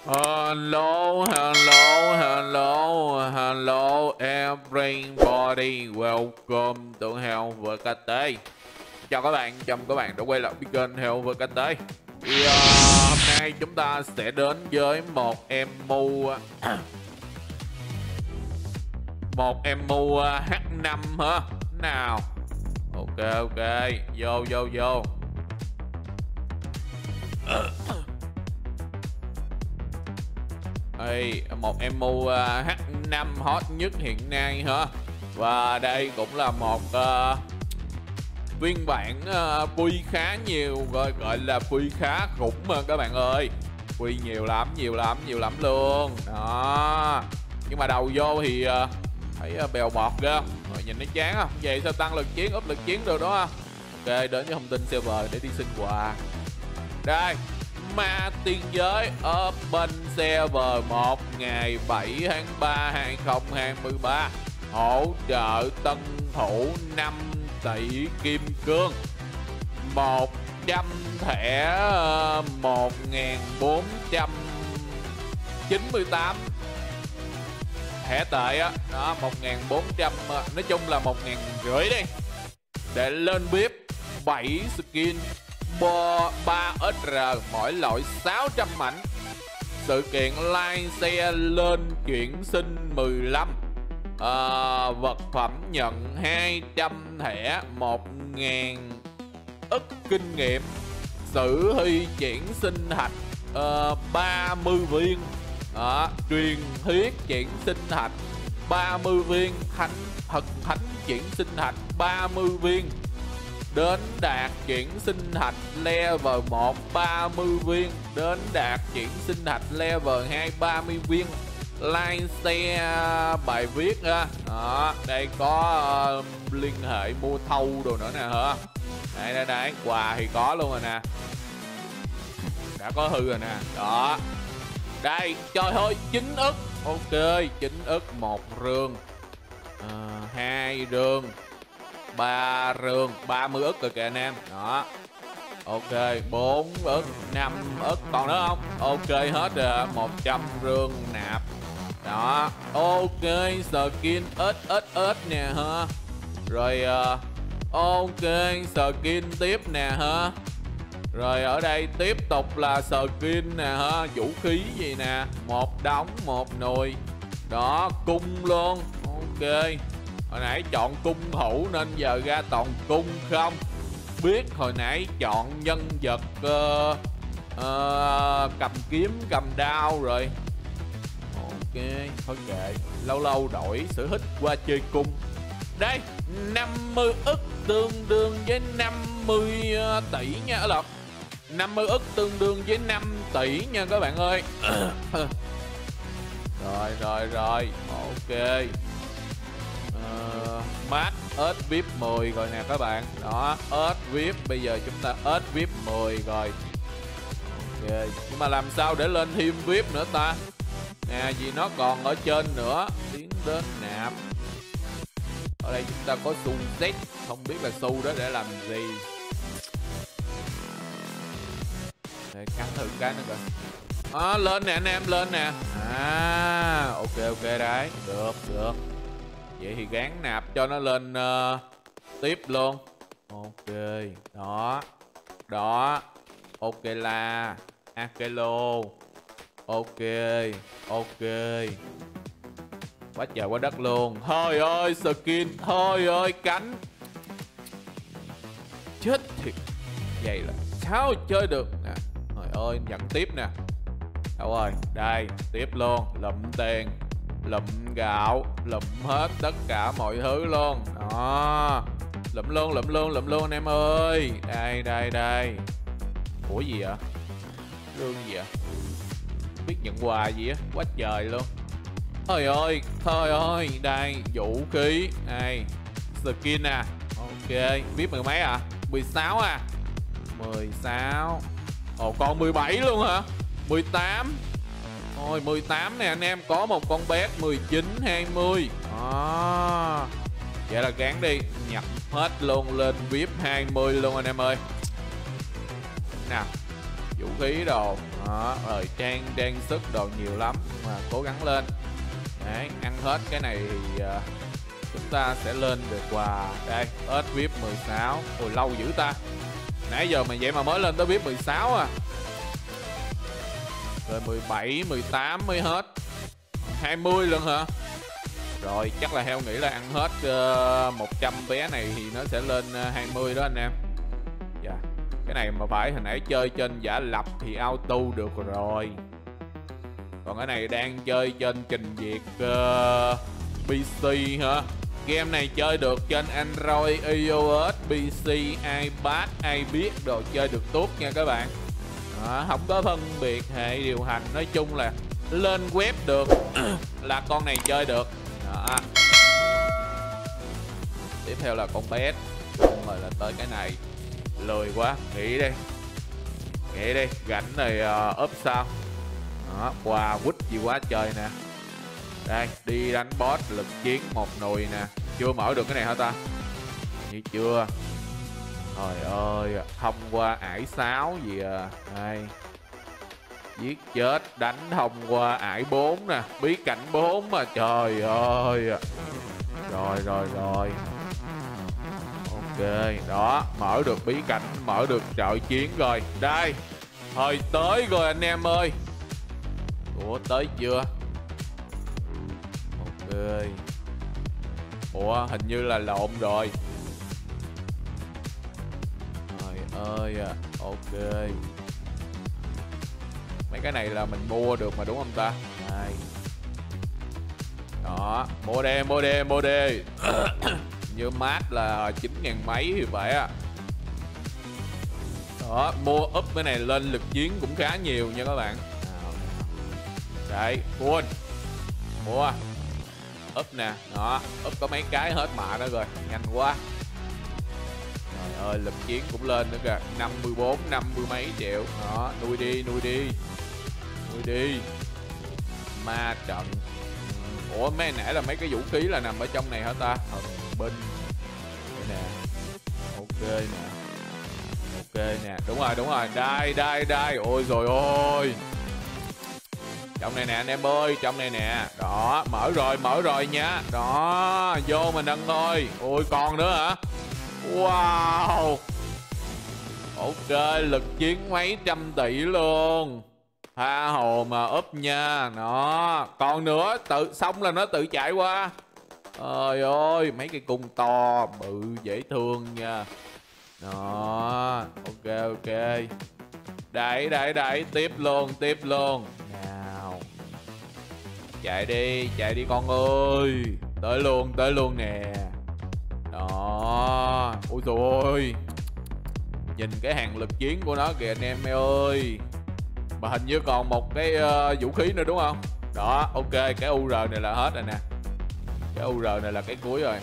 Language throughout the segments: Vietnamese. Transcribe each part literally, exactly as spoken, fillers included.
Hello, hello, hello, hello everybody, welcome to Hell vê ca tê. Chào các bạn, chào mừng các bạn đã quay lại với kênh Hell vê ca tê. Thì uh, hôm nay chúng ta sẽ đến với một em mu Một em mu hát năm hả? Nào. Ok, ok, vô, vô, vô. Ê, một em mu hát năm hot nhất hiện nay hả? Và đây cũng là một uh, phiên bản uh, quy khá nhiều, gọi, gọi là quy khá khủng mà các bạn ơi. Quy nhiều lắm, nhiều lắm, nhiều lắm luôn. Đó. Nhưng mà đầu vô thì uh, thấy uh, bèo bọt ra. Rồi nhìn nó chán không? Vậy sao tăng lực chiến, úp lực chiến được đó không? Ok, đến với thông tin server để đi xin quà. Đây, ma tiên giới Open Server một ngày bảy tháng ba hai nghìn không trăm hai mươi ba, hỗ trợ tân thủ năm tỷ kim cương, một trăm thẻ một nghìn bốn trăm chín mươi tám thẻ tệ á, đó, một nghìn bốn trăm, nói chung là một nghìn rưỡi đi, để lên vê i pê bảy skin ba ét rờ mỗi loại sáu trăm mảnh. Sự kiện like xe lên chuyển sinh mười lăm, à, vật phẩm nhận hai trăm thẻ, một nghìn ức kinh nghiệm, sử thi chuyển sinh thạch uh, ba mươi viên, à, truyền thuyết chuyển sinh thạch ba mươi viên, thánh thần thánh chuyển sinh thạch ba mươi viên, đến đạt chuyển sinh thạch level một ba mươi viên, đến đạt chuyển sinh thạch level hai ba mươi viên, like xe bài viết á. Đó, đây có uh, liên hệ mua thâu đồ nữa nè hả? Đây đây đây, quà thì có luôn rồi nè. Đã có hư rồi nè. Đó. Đây, trời ơi, chín ức. Ok, chín ức một rương. Uh, hai rương. ba rương, ba mươi ức rồi kìa anh em. Đó. Ok, bốn ức, năm ức, còn nữa không? Ok, hết rồi, một trăm rương nạp. Đó. Ok, skin ích ích ích nè ha. Rồi uh, ok, skin tiếp nè ha. Rồi ở đây tiếp tục là skin nè ha, vũ khí gì nè, một đống, một nồi. Đó, cung luôn. Ok. Hồi nãy chọn cung thủ nên giờ ra toàn cung không. Biết hồi nãy chọn nhân vật uh, uh, cầm kiếm, cầm đao rồi. Ok, thôi kệ, lâu lâu đổi sở thích qua chơi cung. Đây, năm mươi ức tương đương với năm mươi tỷ nha. Ở lộn, năm mươi ức tương đương với năm tỷ nha các bạn ơi. Rồi, rồi, rồi, ok. Uh, Mát ớt vê i pê mười rồi nè các bạn. Đó, ớt vê i pê, bây giờ chúng ta ớt vê i pê mười rồi. Ok, nhưng mà làm sao để lên thêm vê i pê nữa ta? Nè, vì nó còn ở trên nữa. Tiến đến nạp. Ở đây chúng ta có xu Z, không biết là xu đó để làm gì. Để cắn thử cái nữa coi. À, lên nè anh em, lên nè. À, ok ok đấy, được được. Vậy thì gán nạp cho nó lên uh, tiếp luôn. Ok, đó. Đó. Ok là Akelo. Ok, ok. Quá trời quá đất luôn. Thôi ơi, skin. Thôi ơi, cánh. Chết thiệt. Vậy là sao chơi được nè. Trời ơi, nhận tiếp nè. Đâu rồi, đây, tiếp luôn. Lụm tiền, lụm gạo, lụm hết tất cả mọi thứ luôn. Đó. Lụm luôn, lụm luôn, lụm luôn anh em ơi. Đây, đây, đây. Ủa gì vậy? Lương gì vậy? Biết nhận quà gì á, quá trời luôn. Thôi ơi, thôi ơi, đây, vũ khí. Đây, skin nè. Ok, biết mười mấy à? mười sáu à? mười sáu. Ồ, còn mười bảy luôn hả? mười tám. Thôi mười tám nè anh em, có một con bé mười chín, hai mươi. Đó. Vậy là gán đi, nhập hết luôn lên vê i pê hai mươi luôn anh em ơi. Nào, vũ vũ khí đồ đó, rồi trang trang sức đồ nhiều lắm, nhưng mà cố gắng lên. Đấy, ăn hết cái này thì uh, chúng ta sẽ lên được quà. Đây, ếch vê i pê mười sáu. Ôi lâu dữ ta, nãy giờ mà vậy mà mới lên tới vê i pê mười sáu à. Rồi mười bảy, mười tám mới hết, hai mươi lần hả? Rồi chắc là heo nghĩ là ăn hết uh, một trăm vé này thì nó sẽ lên uh, hai mươi đó anh em. Dạ, yeah. Cái này mà phải hồi nãy chơi trên giả lập thì auto được rồi. Còn cái này đang chơi trên trình duyệt uh, pê xê hả? Game này chơi được trên Android, iOS, pê xê, iPad, ai biết đồ chơi được tốt nha các bạn. Đó, không có phân biệt hệ điều hành, nói chung là lên web được là con này chơi được. Đó. Tiếp theo là con pet, rồi là tới cái này. Lười quá, nghỉ đi, nghỉ đi, rảnh này uh, up sao. Đó, quà quýt gì quá trời nè. Đây, đi đánh boss lực chiến một nùi nè. Chưa mở được cái này hả ta? Như chưa. Trời ơi, thông qua ải sáu gì à. Đây, giết chết đánh thông qua ải bốn nè, bí cảnh bốn mà, trời ơi. Rồi rồi rồi, ok, đó, mở được bí cảnh, mở được trợ chiến rồi. Đây, thời tới rồi anh em ơi. Ủa tới chưa? Ok. Ủa hình như là lộn rồi. Trời ơi, ok. Mấy cái này là mình mua được mà đúng không ta? Đây. Đó, mua đi, mua đi, mua đi. Như mát là chín ngàn mấy thì phải á. Đó, mua up cái này lên lực chiến cũng khá nhiều nha các bạn. Đấy, full. Mua up nè, đó, up có mấy cái hết mạ đó rồi, nhanh quá. Trời ơi, lực chiến cũng lên nữa kìa, năm mươi bốn, năm mươi mấy triệu. Đó, nuôi đi, nuôi đi, nuôi đi. Ma trận. Ủa mấy nãy là mấy cái vũ khí là nằm ở trong này hả ta? Thần binh. Đây nè. Ok nè. Ok nè, đúng rồi, đúng rồi. Đây, đây, đây. Ôi rồi ôi. Trong này nè anh em ơi, trong này nè. Đó, mở rồi, mở rồi nha. Đó, vô mình nâng thôi. Ôi còn nữa hả? Wow. Ok, lực chiến mấy trăm tỷ luôn. Tha hồ mà úp nha. Đó, còn nữa, tự xong là nó tự chạy qua. Trời ơi, mấy cái cung to bự dễ thương nha. Đó, ok ok. Đẩy đẩy đẩy, tiếp luôn, tiếp luôn. Nào, chạy đi, chạy đi con ơi. Tới luôn, tới luôn nè. Đó, ôi trời ơi, nhìn cái hàng lực chiến của nó kìa anh em ơi. Mà hình như còn một cái uh, vũ khí nữa đúng không? Đó, ok, cái u rờ này là hết rồi nè. Cái u rờ này là cái cuối rồi.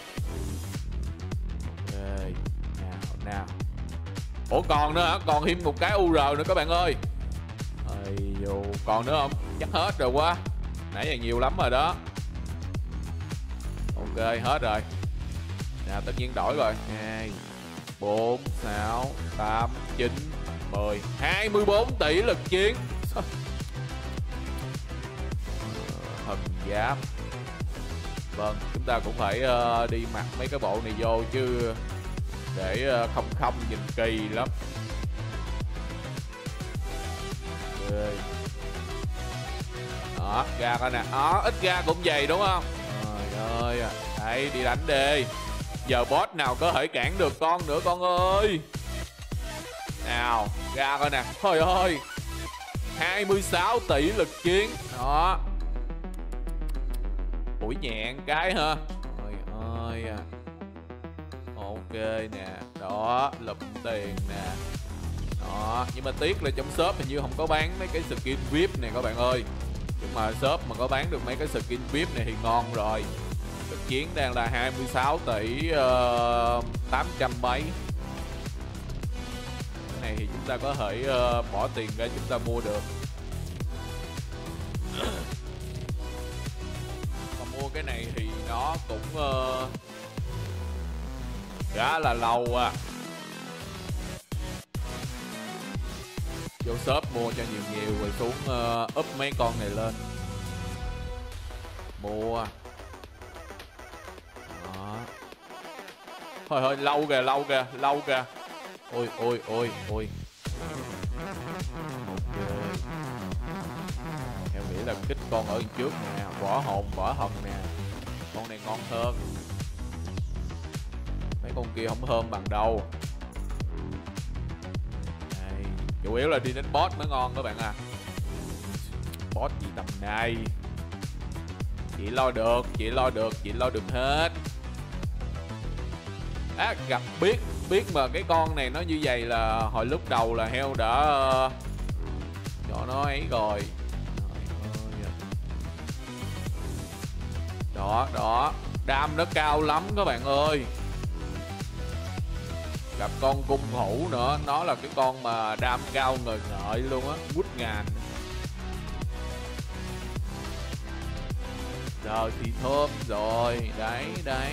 Ok, nào, nào. Ủa còn nữa hả? Còn thêm một cái u rờ nữa các bạn ơi. Ây dù, còn nữa không? Chắc hết rồi quá. Nãy giờ nhiều lắm rồi đó. Ok, hết rồi. Nào, tất nhiên đổi rồi. Hai, bốn, sáu, tám, chín, mười, hai mươi bốn tỷ lực chiến. Thần giáp. Vâng, chúng ta cũng phải uh, đi mặc mấy cái bộ này vô chứ để uh, không không nhìn kỳ lắm. Okay. Đó, ra coi nè. Đó, ít ra cũng vậy đúng không? Trời ơi, đấy, đi đánh đi. Giờ boss nào có thể cản được con nữa con ơi. Nào, ra coi nè. Trời ơi, hai mươi sáu tỷ lực chiến. Đó, ủi nhẹn cái ha. Trời ơi, ok nè. Đó, lụm tiền nè. Đó, nhưng mà tiếc là trong shop hình như không có bán mấy cái skin vê i pê này các bạn ơi. Nhưng mà shop mà có bán được mấy cái skin vê i pê này thì ngon rồi. Lực chiến đang là hai mươi sáu tỷ uh, tám trăm mấy. Cái này thì chúng ta có thể uh, bỏ tiền ra chúng ta mua được. Mà mua cái này thì nó cũng uh, khá là lâu à. vô shop mua cho nhiều nhiều rồi xuống uh, up mấy con này lên. Mua đó. Thôi thôi lâu kìa, lâu kìa, lâu kìa. Ôi ôi ôi ôi. Ok. Em nghĩ là kích con ở trước nè, võ hồn võ thần nè. Con này ngon hơn. Mấy con kia không thơm bằng đâu. Đây, chủ yếu là đi đến boss mới ngon các bạn à. Boss gì tầm này. Chị lo được, chị lo được, chị lo được hết. À, gặp biết biết mà cái con này nó như vậy là hồi lúc đầu là heo đã uh, cho nó ấy rồi. Đó đó, đam nó cao lắm các bạn ơi. Gặp con cung hữu nữa, nó là cái con mà đam cao ngời ngợi luôn á, quýt ngàn. Giờ thì thơm rồi, đấy đấy.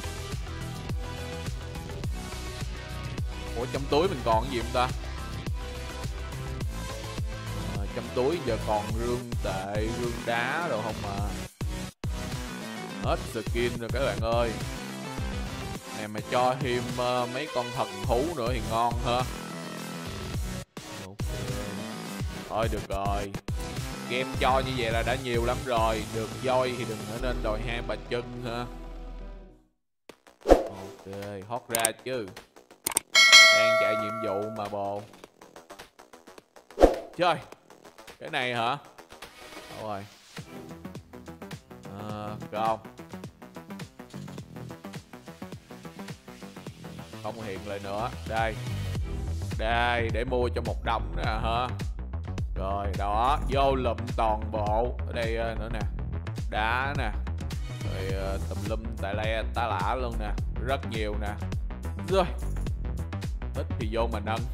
Ủa trong túi mình còn cái gì không ta? À, trong túi giờ còn rương tệ, rương đá rồi không mà. Hết skin rồi các bạn ơi. Này mà cho thêm uh, mấy con thần thú nữa thì ngon ha. Ok. Thôi được rồi. Game cho như vậy là đã nhiều lắm rồi. Được voi thì đừng ở nên đòi hai bà chân ha. Ok, hót ra chứ. Đang chạy nhiệm vụ mà bồ. Chơi. Cái này hả? Đâu rồi? À, không. Không hiện lại nữa. Đây. Đây, để mua cho một đống nè hả? Rồi, đó. Vô lụm toàn bộ. Ở đây nữa nè. Đá nè. Rồi tùm lum tại le tá lả luôn nè. Rất nhiều nè. Rồi. Hít thì vô mà nâng.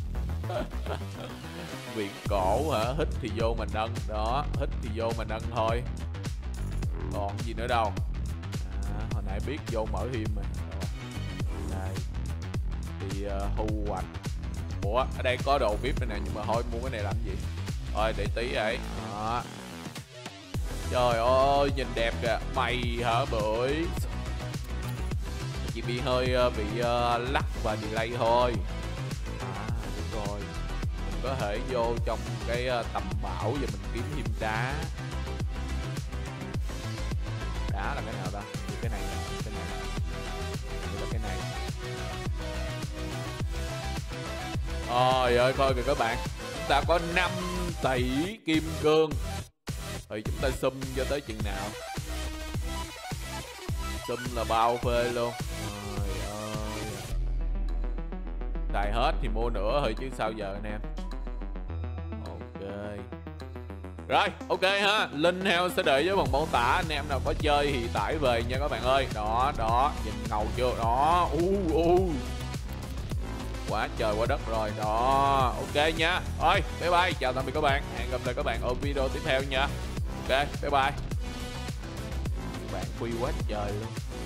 Viện cổ hả? Hít thì vô mà nâng. Đó. Hít thì vô mà nâng thôi. Còn gì nữa đâu. À, hồi nãy biết vô mở thêm mà. Đây. Thì uh, thu hoạch. Ủa ở đây có đồ vê i pê này nè. Nhưng mà thôi mua cái này làm gì. Thôi để tí ấy. Đó. Trời ơi nhìn đẹp kìa. Mày hả bưởi. Chỉ bị hơi uh, bị uh, lắc và delay thôi. À đúng rồi. Mình có thể vô trong cái uh, tầm bảo và mình kiếm thêm đá. Đá là cái nào ta? Cái này cái này là cái này. Trời ơi coi kìa các bạn. Chúng ta có năm tỷ kim cương. Thì chúng ta sum cho tới chừng nào? Sum là bao phê luôn. Trời ơi. Xài hết thì mua nữa thôi chứ sao giờ anh em. Ok. Rồi ok ha. Link heo sẽ để với bằng mô tả. Anh em nào có chơi thì tải về nha các bạn ơi. Đó đó. Nhìn ngầu chưa? Đó. U uh, uh. Quá trời quá đất rồi. Đó. Ok nha. Thôi bye bye. Chào tạm biệt các bạn. Hẹn gặp lại các bạn ở video tiếp theo nha. Ok bye bye. Các bạn quy quá trời luôn.